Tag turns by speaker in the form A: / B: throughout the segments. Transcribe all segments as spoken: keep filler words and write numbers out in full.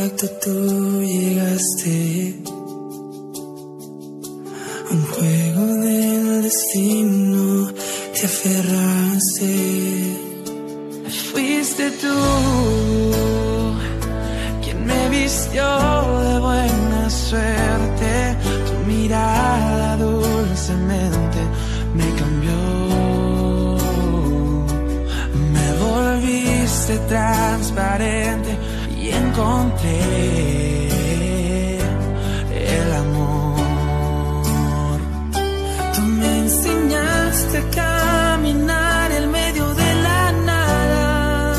A: exacto tú llegaste. Un juego del destino, te aferraste. Fuiste tú quien me vistió de buena suerte. Tu mirada dulcemente me cambió. Me volviste transparente y encontré el amor. Tú me enseñaste a caminar en medio de la nada.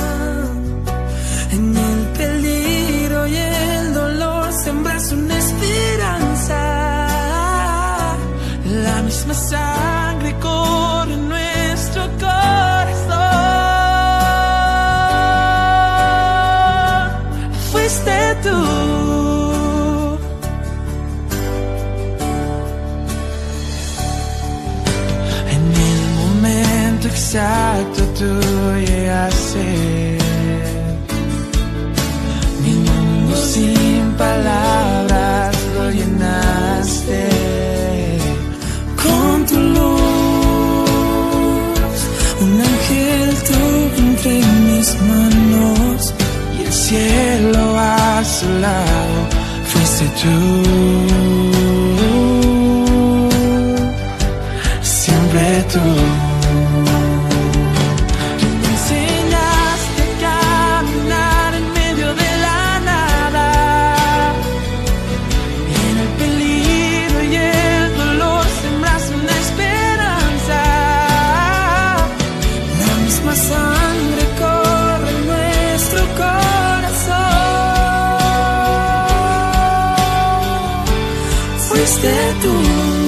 A: En el peligro y el dolor sembraste una esperanza. La misma sangre corre en nuestro corazón. Fuiste tú. En el momento exacto tú llegaste. Mi mundo sin palabras lo llenaste. Con tu luz, un ángel tú entre mis manos y el cielo a su lado. Fuiste tú, siempre tú. Tú me enseñaste a caminar en medio de la nada. En el peligro y el dolor sembraste una esperanza. La misma sangre corre en nuestro corazón. Fuiste tú.